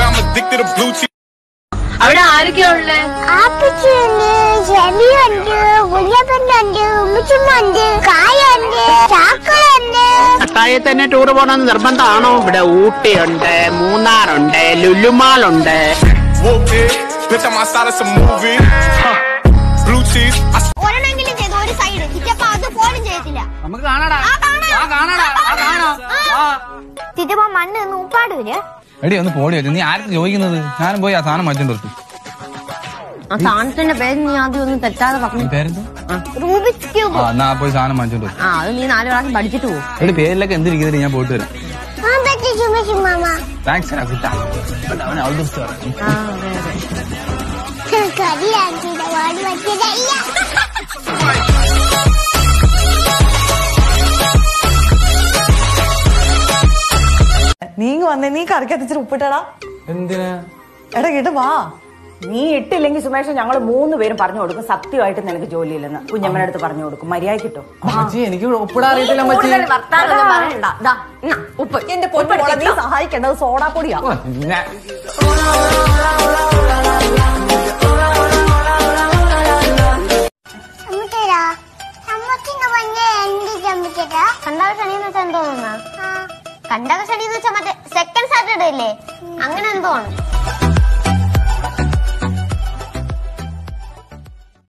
അവിടെ ആരൊക്കെയാ ഉള്ളേ? ആപ്പിച്ചുണ്ട്, ഷെമിയുണ്ട്, കുഞ്ഞപ്പനുണ്ട്, ഉമ്മിച്ചുമ്മുണ്ട്, കായുണ്ട്, ചാക്കളുണ്ട്. പട്ടായയിൽ തന്നെ ടൂർ പോകണമെന്ന് നിർബന്ധമാണോ? ഇവിടെ ഊട്ടിയുണ്ട്, മൂന്നാറുണ്ട്, ലുലുമാളുണ്ട്. ഒരെണ്ണെങ്കിലും ചെയ്തു ഒരു സൈഡ് ചിറ്റപ്പ അത് ഫോണും ചെയ്യത്തില്ല. നമുക്ക് കാണാടാ. ചിറ്റപ്പ മണ്ണ് ഒന്ന് ഉപ്പാട് വരിക. എടി ഒന്ന് പോടി വെച്ചു. നീ ആർക്ക് ചോദിക്കുന്നത്? ഞാനും പോയി ആ സാധനം മാറ്റേണ്ടി വരും. ആ സാധനത്തിന്റെ പേര് നീ ആദ്യം ഒന്ന് തെറ്റാതെ പറഞ്ഞു. പേരെന്തോ? Rubik's cube. എന്നാ പോയി സാധനം മാറ്റേണ്ടി വരും. അത് നീ 4 പ്രാവശ്യം പഠിച്ചിട്ട് പോകും. എടി പേരിലൊക്കെ എന്തിരിക്കുന്നത്? ഞാൻ പോയിട്ട് വരാം. താങ്ക്സ് കുട്ടാ. നീങ്ങ വന്നേ. നീ കറിക്കത്തിച്ചിട്ട് ഉപ്പിട്ടടാ. എന്തിനാ? എടാ കേട്ട് വാ. നീ ഇട്ടില്ലെങ്കിൽ സുമേഷ് ഞങ്ങൾ 3 പേരും പറഞ്ഞു കൊടുക്കും സത്യമായിട്ട് നിനക്ക് ജോലിയില്ലെന്ന്. കുഞ്ഞമ്മയുടെ അടുത്ത് പറഞ്ഞു കൊടുക്കും. മര്യാദ കിട്ടും. എനിക്ക് ഉപ്പിടാൻ അറിയത്തില്ല. ഉപ്പ് എന്റെ പൊന്നു നീ സഹായിക്കേണ്ടത് സോഡാപ്പൊടിയാ. കണ്ടകശണി എന്ന് വെച്ചാൽ എന്തോന്നാ? കണ്ടകശണി എന്ന് വെച്ചാൽ മറ്റേ സെക്കൻഡ് സാറ്റർഡേ അല്ലേ? അങ്ങനെ എന്തോ ആണ്.